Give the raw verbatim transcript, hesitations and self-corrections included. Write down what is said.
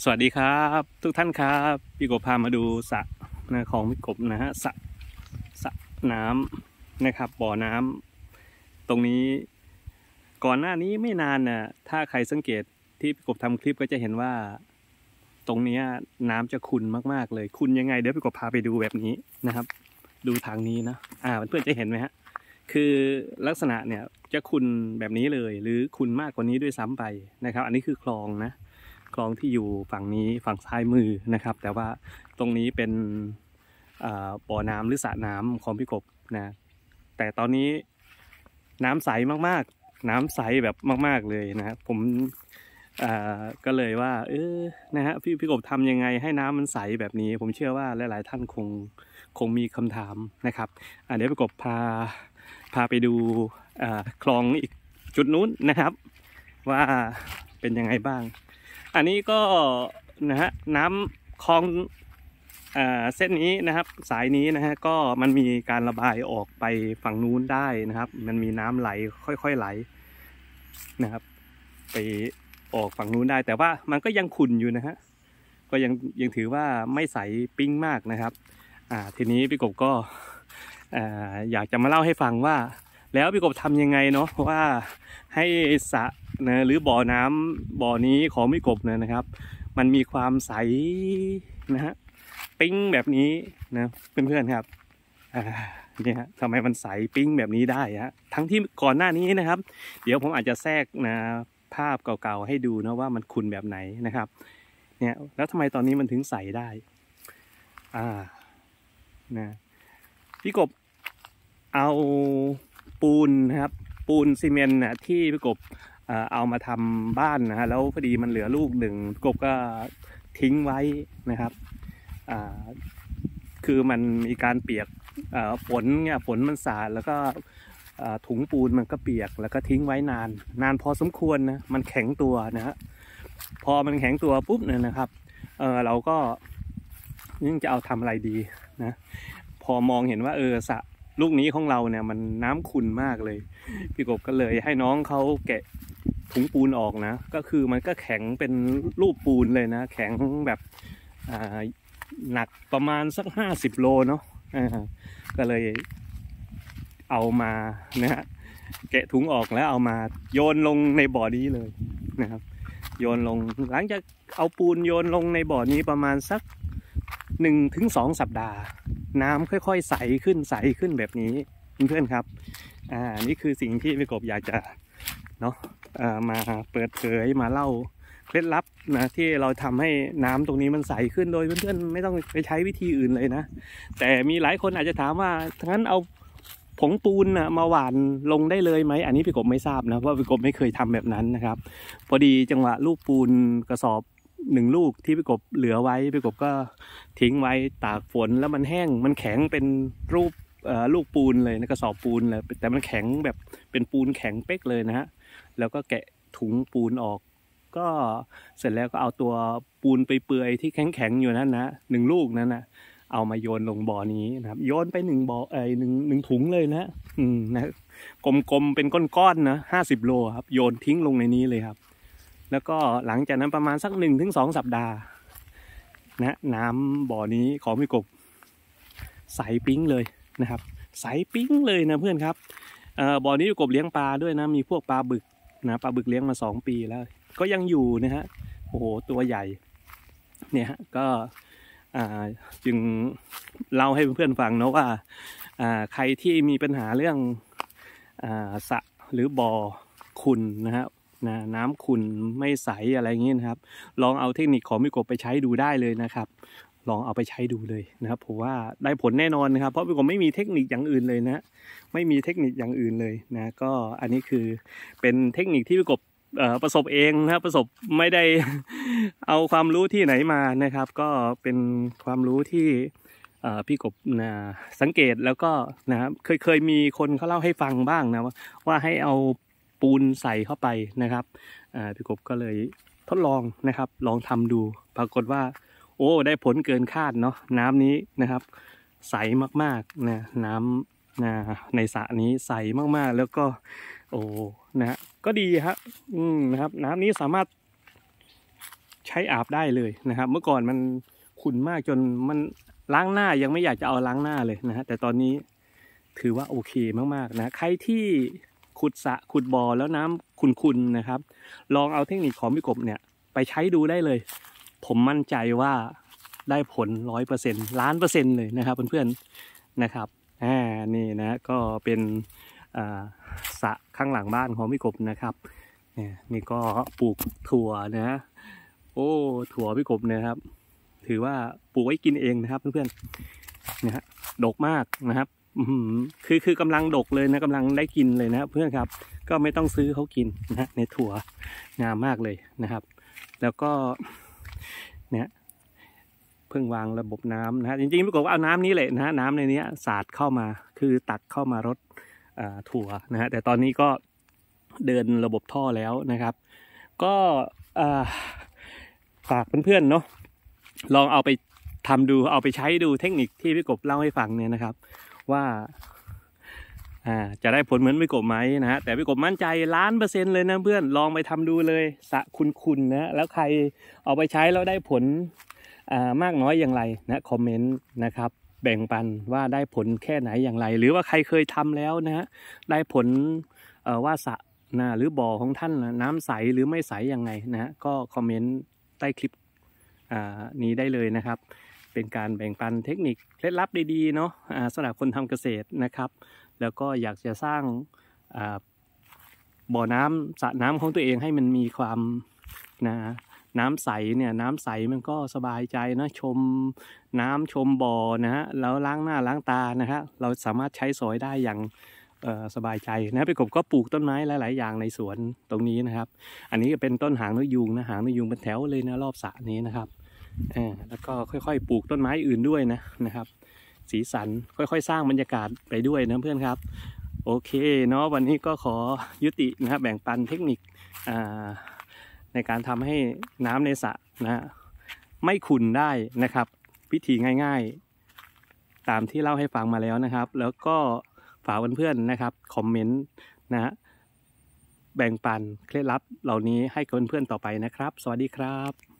สวัสดีครับทุกท่านครับพี่กบพามาดูสระนะของพี่กบนะฮะสระสระน้ำนะครับบ่อน้ำตรงนี้ก่อนหน้านี้ไม่นานน่ะถ้าใครสังเกตที่พี่กบทำคลิปก็จะเห็นว่าตรงนี้น้ำจะขุ่นมากๆเลยขุ่นยังไงเดี๋ยวพี่กบพาไปดูแบบนี้นะครับดูทางนี้นะอ่าเพื่อนๆจะเห็นไหมฮะคือลักษณะเนี่ยจะขุ่นแบบนี้เลยหรือขุ่นมากกว่านี้ด้วยซ้ำไปนะครับอันนี้คือคลองนะคลองที่อยู่ฝั่งนี้ฝั่งซ้ายมือนะครับแต่ว่าตรงนี้เป็นบ่อน้ำหรือสระน้ำของพี่กบนะแต่ตอนนี้น้ำใสมากๆน้ำใสแบบมากๆเลยนะครับผมก็เลยว่าเออนะฮะพี่พี่กบทำยังไงให้น้ำมันใสแบบนี้ผมเชื่อว่าหลายๆท่านคงคงมีคำถามนะครับเดี๋ยวพี่กบพาพาไปดูคลองอีกจุดนู้นนะครับว่าเป็นยังไงบ้างอันนี้ก็นะฮะน้ำคลองเส้นนี้นะครับสายนี้นะฮะก็มันมีการระบายออกไปฝั่งนู้นได้นะครับมันมีน้ำไหลค่อยๆไหลนะครับไปออกฝั่งนู้นได้แต่ว่ามันก็ยังขุ่นอยู่นะฮะก็ยังยังถือว่าไม่ใสปิ้งมากนะครับอ่าทีนี้พี่กบก็อ่าอยากจะมาเล่าให้ฟังว่าแล้วพี่กบทำยังไงเนาะว่าให้สระนะหรือบ่อน้ำบ่อนี้ของพี่กบเนี่ยนะครับมันมีความใสนะฮะปิ้งแบบนี้นะเพื่อนๆครับอ่าเนี่ยฮะทำไมมันใสปิ้งแบบนี้ได้ฮะทั้งที่ก่อนหน้านี้นะครับเดี๋ยวผมอาจจะแทรกนะภาพเก่าๆให้ดูนะว่ามันขุ่นแบบไหนนะครับเนี่ยแล้วทำไมตอนนี้มันถึงใสได้อ่านะพี่กบเอาปูนนะครับปูนซีเมนต์นะที่พี่กบเอามาทำบ้านนะฮะแล้วพอดีมันเหลือลูกหนึ่งพี่กบก็ทิ้งไว้นะครับคือมันมีการเปียกฝนเนี่ยฝนมันสาดแล้วก็ถุงปูนมันก็เปียกแล้วก็ทิ้งไว้นานนานพอสมควรนะมันแข็งตัวนะฮะพอมันแข็งตัวปุ๊บเนี่ยนะครับเออเราก็ยิ่งจะเอาทำอะไรดีนะพอมองเห็นว่าเออสระลูกนี้ของเราเนี่ยมันน้ำขุ่นมากเลยพี่กบก็เลยให้น้องเขาแกะถุงปูนออกนะก็คือมันก็แข็งเป็นรูปปูนเลยนะแข็งแบบหนักประมาณสักห้าสิบโลเนาะก็เลยเอามานะฮะแกะถุงออกแล้วเอามาโยนลงในบ่อนี้เลยนะครับโยนลงหลังจากเอาปูนโยนลงในบ่อนี้ประมาณสักหนึ่งถึงสองสัปดาห์น้ำค่อยๆใสขึ้นใสขึ้นแบบนี้เพื่อนๆครับอ่านี่คือสิ่งที่พี่กบอยากจะเนาะอ่ามาเปิดเผยมาเล่าเคล็ดลับนะที่เราทำให้น้ำตรงนี้มันใสขึ้นโดยเพื่อนๆไม่ต้องไปใช้วิธีอื่นเลยนะแต่มีหลายคนอาจจะถามว่างั้นเอาผงปูนนะมาหว่านลงได้เลยไหมอันนี้พี่กบไม่ทราบนะเพราะพี่กบไม่เคยทำแบบนั้นนะครับพอดีจังหวะลูกปูนกระสอบหนึ่งลูกที่พี่กบเหลือไว้พี่กบก็ทิ้งไว้ตากฝนแล้วมันแห้งมันแข็งเป็นรูปลูกปูนเลยนะกระสอบปูนเลยแต่มันแข็งแบบเป็นปูนแข็งเป๊กเลยนะฮะแล้วก็แกะถุงปูนออกก็เสร็จแล้วก็เอาตัวปูนไปเปื่อยที่แข็งๆอยู่นั่นนะหนึ่งลูกนั้นนะเอามาโยนลงบ่อนี้นะครับโยนไปหนึ่งบ่อเอ้ยหนึ่งหนึ่งถุงเลยนะอืมนะกลมๆเป็นก้อนๆนะห้าสิบโลครับโยนทิ้งลงในนี้เลยครับแล้วก็หลังจากนั้นประมาณสักหนึ่งถึงสองสัปดาห์นะน้ำบ่อนี้ของพี่กบใสปิ้งเลยนะครับใสปิ้งเลยนะเพื่อนครับเอ่อบ่อนี้พี่กบเลี้ยงปลาด้วยนะมีพวกปลาบึกนะปลาบึกเลี้ยงมาสองปีแล้วก็ยังอยู่นะฮะโอ้โหตัวใหญ่เนี่ยฮะก็จึงเล่าให้เพื่อนๆฟังนะว่าใครที่มีปัญหาเรื่องสระหรือบ่อขุ่นนะฮะน้ำขุ่นไม่ใสอะไรอย่างนี้นะครับลองเอาเทคนิคของพี่กบไปใช้ดูได้เลยนะครับลองเอาไปใช้ดูเลยนะครับผมว่าได้ผลแน่นอนนะครับเพราะพี่กบไม่มีเทคนิคอย่างอื่นเลยนะไม่มีเทคนิคอย่างอื่นเลยนะก็อันนี้คือเป็นเทคนิคที่พี่กบประสบเองนะครับประสบไม่ได้เอาความรู้ที่ไหนมานะครับก็เป็นความรู้ที่พี่กบนะสังเกตแล้วก็นะครับเคยเคยมีคนเขาเล่าให้ฟังบ้างนะว่าว่าให้เอาปูนใส่เข้าไปนะครับพี่กบก็เลยทดลองนะครับลองทำดูปรากฏว่าโอ้ได้ผลเกินคาดเนาะน้ำนี้นะครับใสมากๆนะน้ำนะในสระนี้ใสมากๆแล้วก็โอ้นะฮะก็ดีครับอืมนะครับน้ำนี้สามารถใช้อาบได้เลยนะครับเมื่อก่อนมันขุ่นมากจนมันล้างหน้ายังไม่อยากจะเอาล้างหน้าเลยนะฮะแต่ตอนนี้ถือว่าโอเคมากๆนะใครที่ขุดสระขุดบ่อแล้วน้ำขุ่นๆนะครับลองเอาเทคนิคของพี่กบเนี่ยไปใช้ดูได้เลยผมมั่นใจว่าได้ผลร้อยเปอร์เซ็นต์ล้านเปอร์เซ็นต์เลยนะครับเพื่อนๆนะครับอ่านี่นะก็เป็นอ่าสระข้างหลังบ้านของพี่กบนะครับเนี่ยนี่ก็ปลูกถั่วนะโอ้ถั่วพี่กบเนี่ยครับถือว่าปลูกไว้กินเองนะครับเพื่อนๆนะฮะดกมากนะครับคือคือกำลังดกเลยนะกำลังได้กินเลยนะเพื่อนครับก็ไม่ต้องซื้อเขากินนะในถั่วงามมากเลยนะครับแล้วก็เนี่ยเพิ่งวางระบบน้ำนะฮะจริงๆพี่กบเอาน้ำนี้เลยนะฮะน้ำในนี้สาดเข้ามาคือตักเข้ามารดถั่วนะฮะแต่ตอนนี้ก็เดินระบบท่อแล้วนะครับก็ฝากเพื่อนๆเนาะลองเอาไปทำดูเอาไปใช้ดูเทคนิคที่พี่กบเล่าให้ฟังเนี่ยนะครับว่าอ่าจะได้ผลเหมือนพี่กบไหมนะฮะแต่พี่กบมั่นใจล้านเปอร์เซ็นต์เลยนะเพื่อนลองไปทำดูเลยสะคุณๆนะแล้วใครเอาไปใช้แล้วได้ผลอ่ามากน้อยอย่างไรนะคอมเมนต์นะครับแบ่งปันว่าได้ผลแค่ไหนอย่างไรหรือว่าใครเคยทำแล้วนะฮะได้ผลเอ่อว่าสะนะหรือบ่อของท่านน้ำใสหรือไม่ใสยังไงนะฮะก็คอมเมนต์ใต้คลิปอ่านี้ได้เลยนะครับเป็นการแบ่งปันเทคนิคเคล็ดลับดีๆเนาะสำหรับคนทำเกษตรนะครับแล้วก็อยากจะสร้างบ่อน้ำสระน้ำของตัวเองให้มันมีความนะน้ำใสเนี่ยน้ำใสมันก็สบายใจนะชมน้ำชมบ่อนะฮะแล้วล้างหน้าล้างตานะฮะเราสามารถใช้สอยได้อย่างสบายใจนะพี่กบก็ปลูกต้นไม้หลายๆอย่างในสวนตรงนี้นะครับอันนี้เป็นต้นหางนกยูงนะหางนกยูงเป็นแถวเลยนะรอบสระนี้นะครับอ่าแล้วก็ค่อยๆปลูกต้นไม้อื่นด้วยนะนะครับสีสันค่อยๆสร้างบรรยากาศไปด้วยนะเพื่อนครับโอเคเนาะวันนี้ก็ขอยุตินะครับแบ่งปันเทคนิคอ่าในการทำให้น้ำในสระนะไม่ขุ่นได้นะครับวิธีง่ายๆตามที่เล่าให้ฟังมาแล้วนะครับแล้วก็ฝากเพื่อนๆนะครับคอมเมนต์นะฮะแบ่งปันเคล็ดลับเหล่านี้ให้กับเพื่อนๆต่อไปนะครับสวัสดีครับ